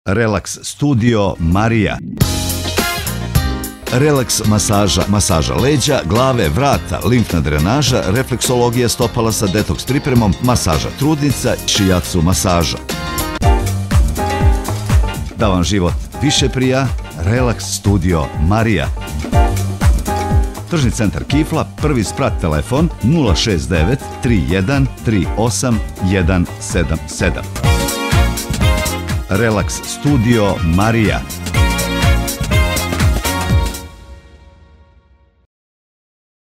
Relax studio Marija. Relax masaža, masaža leđa, glave, vrata, limfna drenaža, refleksologija stopala sa detoks pripremom, masaža trudnica, šijacu masaža. Da vam život više prija, Relax studio Marija. Tržni centar Kifla, prvi sprat, telefon 069 31 38 177. Relax studio Marija.